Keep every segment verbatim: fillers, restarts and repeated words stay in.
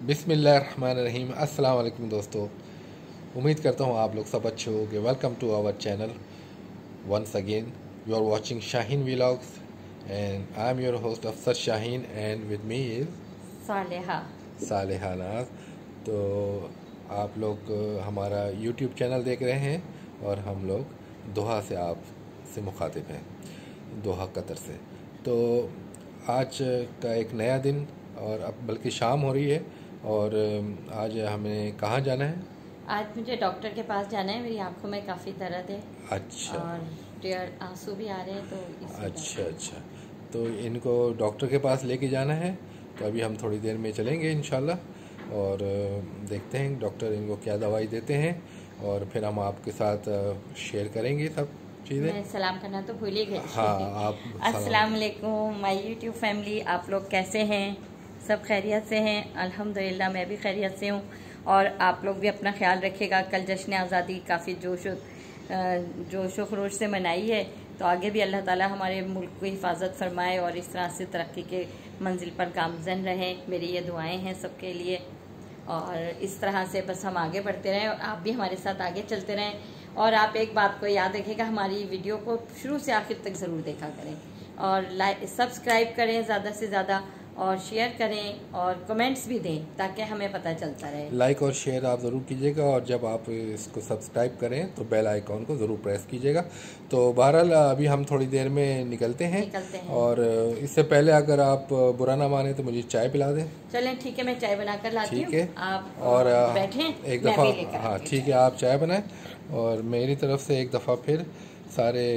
बिस्मिल्लाहिर्रहमानिर्रहीम। अस्सलाम वालेकुम दोस्तों, उम्मीद करता हूँ आप लोग सब अच्छे होंगे। Welcome to our channel once again. You are watching Shaheen vlogs and I am your host Afsar Shaheen and with me is Saleha Saleha Naaz. तो आप लोग हमारा यूट्यूब चैनल देख रहे हैं और हम लोग दोहा से आप से मुखातिब हैं, दोहा कतर से। तो आज का एक नया दिन और अब बल्कि शाम हो रही है और आज हमें कहाँ जाना है? आज मुझे डॉक्टर के पास जाना है। मेरी आंखों में काफ़ी दर्द है। अच्छा। और टेयर आंसू भी आ रहे हैं तो अच्छा अच्छा तो इनको डॉक्टर के पास लेके जाना है। तो अभी हम थोड़ी देर में चलेंगे इंशाल्लाह और देखते हैं डॉक्टर इनको क्या दवाई देते हैं और फिर हम आपके साथ शेयर करेंगे सब चीज़ें। मैं सलाम करना तो भूल ही गई। हाँ, आप अस्सलाम वालेकुम माय यूट्यूब फैमिली। आप लोग कैसे हैं? सब खैरियत से हैं? अल्हम्दुलिल्लाह मैं भी खैरियत से हूँ और आप लोग भी अपना ख्याल रखिएगा। कल जश्न आज़ादी काफ़ी जोश जोश खरोश से मनाई है, तो आगे भी अल्लाह ताला हमारे मुल्क की हिफाजत फरमाए और इस तरह से तरक्की के मंजिल पर गामजन रहें। मेरी ये दुआएं हैं सबके लिए और इस तरह से बस हम आगे बढ़ते रहें और आप भी हमारे साथ आगे चलते रहें। और आप एक बात को याद रखिएगा, हमारी वीडियो को शुरू से आखिर तक ज़रूर देखा करें और लाइक सब्सक्राइब करें ज़्यादा से ज़्यादा और शेयर करें और कमेंट्स भी दें ताकि हमें पता चलता रहे। लाइक और शेयर आप ज़रूर कीजिएगा और जब आप इसको सब्सक्राइब करें तो बेल आइकॉन को ज़रूर प्रेस कीजिएगा। तो बहरहाल अभी हम थोड़ी देर में निकलते हैं, निकलते हैं। और इससे पहले अगर आप बुरा ना माने तो मुझे चाय पिला दें। चलें ठीक है, मैं चाय बनाकर लाती हूँ। ठीक है, आप और बैठें, एक दफ़ा हाँ ठीक है, आप चाय बनाएं और मेरी तरफ से एक दफ़ा फिर सारे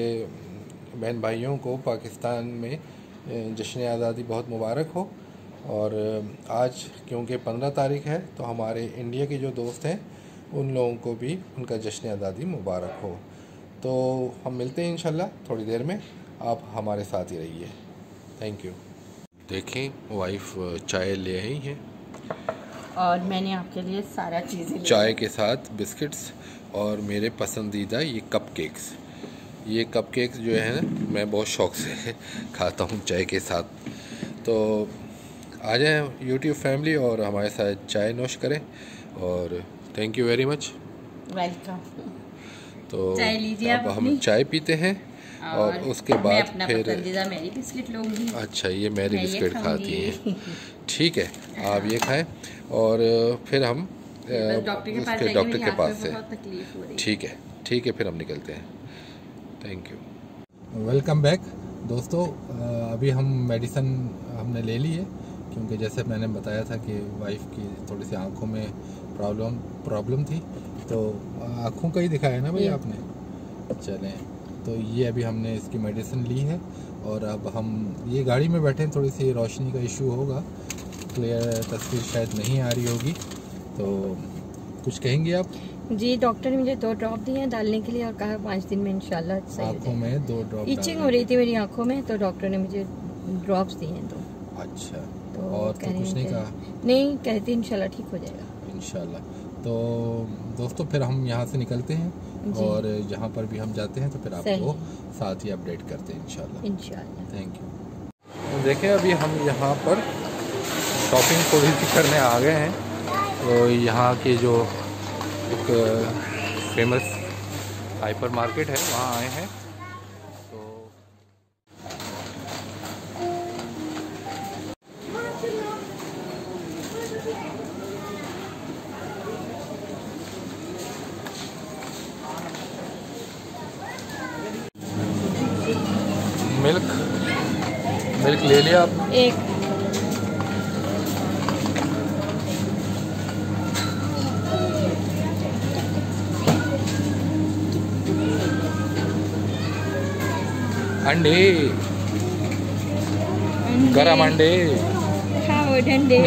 बहन भाइयों को पाकिस्तान में जश्न आज़ादी बहुत मुबारक हो। और आज क्योंकि पंद्रह तारीख है तो हमारे इंडिया के जो दोस्त हैं उन लोगों को भी उनका जश्न आज़ादी मुबारक हो। तो हम मिलते हैं इंशाल्लाह थोड़ी देर में, आप हमारे साथ ही रहिए। Thank you. देखें वाइफ चाय ले आई हैं और मैंने आपके लिए सारा चीज़ें चाय के साथ बिस्किट्स और मेरे पसंदीदा ये कप केक्स। ये कप केक्स जो है ना मैं बहुत शौक़ से खाता हूँ चाय के साथ। तो आ जाएं यूट्यूब फैमिली और हमारे साथ चाय नोश करें और thank you very much. Welcome. तो चाय लीजिए, अब हम चाय पीते हैं और, और उसके बाद अपना फिर पसंदीदा मैरी बिस्किट लूँगी। अच्छा, ये मैरी बिस्किट खाती हैं, ठीक है आप ये खाएं और फिर हम डॉक्टर के पास डॉक्टर के पास से तकलीफ हो रही है। ठीक है ठीक है फिर हम निकलते हैं। Thank you. वेलकम बैक दोस्तों। अभी हम मेडिसिन हमने ले ली है क्योंकि जैसे मैंने बताया था कि वाइफ की थोड़ी सी आंखों में प्रॉब्लम प्रॉब्लम थी, तो आँखों का ही दिखाया ना भाई आपने। चलें, तो ये अभी हमने इसकी मेडिसिन ली है और अब हम ये गाड़ी में बैठे हैं, थोड़ी सी रोशनी का इशू होगा, क्लियर तस्वीर शायद नहीं आ रही होगी। तो कुछ कहेंगे आप? जी, डॉक्टर ने मुझे दो ड्रॉप दिए हैं डालने के लिए और कहा पाँच दिन में इंशाल्लाह सही हो आँखों में दो ड्रॉप। इचिंग हो रही थी मेरी आँखों में, तो डॉक्टर ने मुझे ड्रॉप्स दिए हैं दो। अच्छा, तो और तो कुछ नहीं कहा? नहीं, कहती इंशाल्लाह ठीक हो जाएगा इंशाल्लाह। तो दोस्तों फिर हम यहाँ से निकलते हैं और जहाँ पर भी हम जाते हैं तो फिर आपको साथ ही अपडेट करते हैं इंशाल्लाह इंशाल्लाह। Thank you. देखें अभी हम यहाँ पर शॉपिंग थोड़ी सी करने आ गए हैं। तो यहाँ के जो एक फेमस हाइपर मार्केट है वहाँ आए हैं। मिल्क मिल्क ले लिया आप? एक अंडे, गरम अंडे खाओ ठंडे।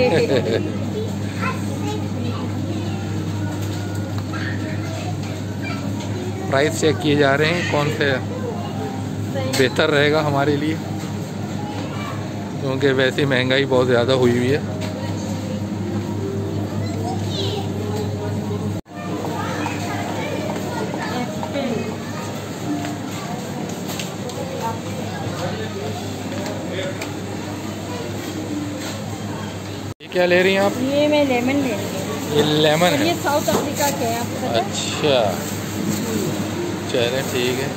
प्राइस चेक किए जा रहे हैं कौन से बेहतर रहेगा हमारे लिए, क्योंकि वैसे महंगाई बहुत ज़्यादा हुई हुई है। क्या ले रही हैं आप? ये मैं लेमन ले रही हूँ। ये लेमन है? ये साउथ अफ्रीका के हैं, आपको पता है? अच्छा, चले ठीक है।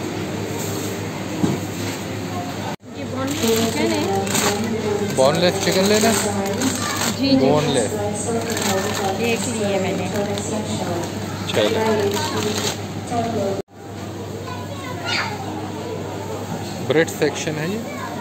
ये बोनलेस चिकन है। बोनलेस चिकन लेना? जी जी, बोनलेस देख लिए मैंने। चलो। ब्रेड सेक्शन है ये।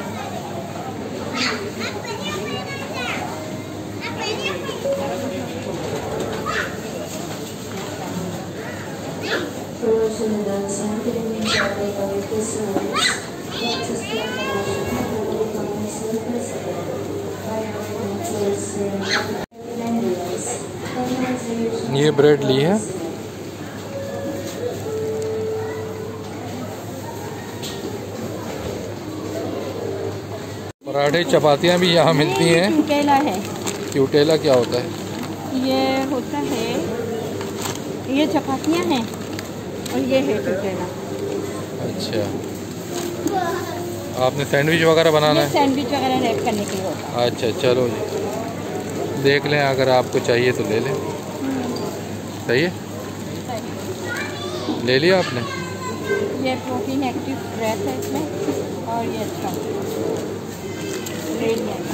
ये ब्रेड ली है। पराठे चपातियाँ भी यहाँ मिलती हैं। क्यूटेला है। क्यूटेला क्या होता है? ये होता है, ये चपातियाँ हैं और ये है क्यूटेला। अच्छा, आपने सैंडविच वगैरह बनाना है? सैंडविच वगैरह रैप करने के लिए होता है। अच्छा चलो जी, देख लें, अगर आपको चाहिए तो ले लें। सही है, ले लिया आपने? ये प्रोटीन एक्टिव रैप है इसमें, और ये अच्छा रेड है।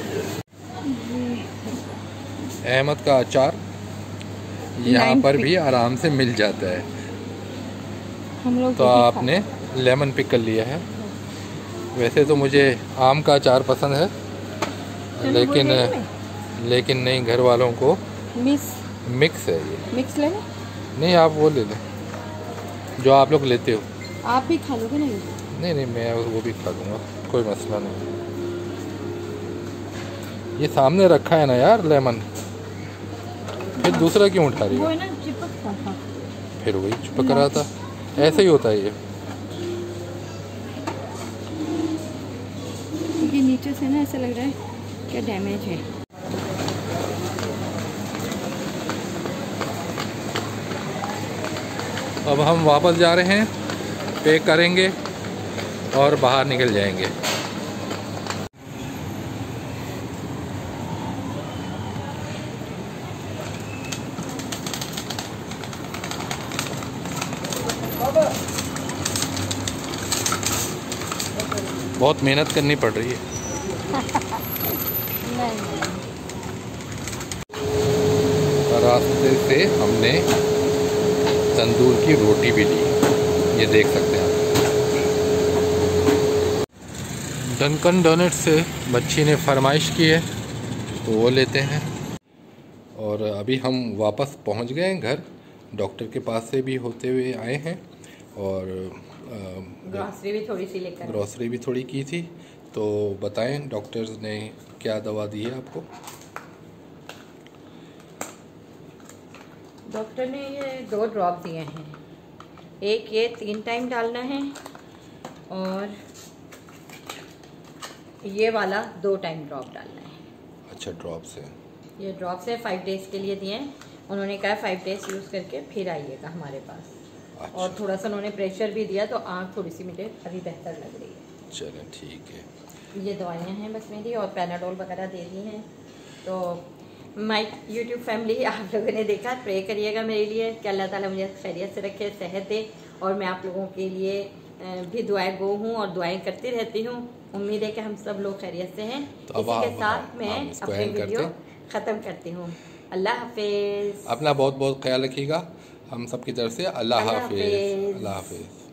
अहमद का अचार यहाँ पर भी आराम से मिल जाता है। हम लोग तो आपने लेमन पिकल लिया है। वैसे तो मुझे आम का अचार पसंद है, लेकिन लेकिन नहीं, घर वालों को मिक्स मिक्स है ये। मिक्स लेना? नहीं, आप वो ले लें जो आप लोग लेते हो। आप भी खा लोगे? नहीं नहीं नहीं, मैं वो भी खा लूँगा, कोई मसला नहीं। ये सामने रखा है ना यार लेमन, फिर दूसरा क्यों उठा रही वो हो? है ना, चिपकता था। फिर वही चिपक रहा था, ऐसे ही होता है ये। ये नीचे से ना ऐसा लग रहा है क्या डैमेज है। अब हम वापस जा रहे हैं, पैक करेंगे और बाहर निकल जाएंगे। बहुत मेहनत करनी पड़ रही है। रास्ते से हमने तंदूर की रोटी भी ली, ये देख सकते हैं आप। डंकन डोनट से बच्ची ने फरमाइश की है तो वो लेते हैं। और अभी हम वापस पहुंच गए हैं घर, डॉक्टर के पास से भी होते हुए आए हैं, और ग्रॉसरी भी थोड़ी सी लेकर ग्रॉसरी भी थोड़ी की थी। तो बताएं डॉक्टर्स ने क्या दवा दी है आपको? डॉक्टर ने ये दो ड्रॉप दिए हैं, एक ये तीन टाइम डालना है और ये वाला दो टाइम ड्रॉप डालना है। अच्छा, ड्रॉप से? ये ड्रॉप से फाइव डेज़ के लिए दिए हैं। उन्होंने कहा फाइव डेज़ यूज़ करके फिर आइएगा हमारे पास। अच्छा। और थोड़ा सा उन्होंने प्रेशर भी दिया, तो आँख थोड़ी सी मुझे अभी बेहतर लग रही है। चलें ठीक है। ये दवाइयाँ हैं बस मेरी, और पैनाडोल वगैरह दे दी हैं। तो माय यूट्यूब फैमिली, आप लोगों ने देखा, प्रे करिएगा मेरे लिए कि अल्लाह ताला मुझे खैरियत से रखे, सेहत दे, और मैं आप लोगों के लिए भी दुआएं गो हूँ और दुआएं करती रहती हूँ। उम्मीद है कि हम सब लोग खैरियत से हैं। तो इसी के साथ मैं अपनी वीडियो ख़त्म करती हूँ। अल्लाह हाफिज़। अपना बहुत बहुत ख्याल रखिएगा हम सब की तरफ से। अल्लाह हाफिज़। अल्लाह हाफिज़।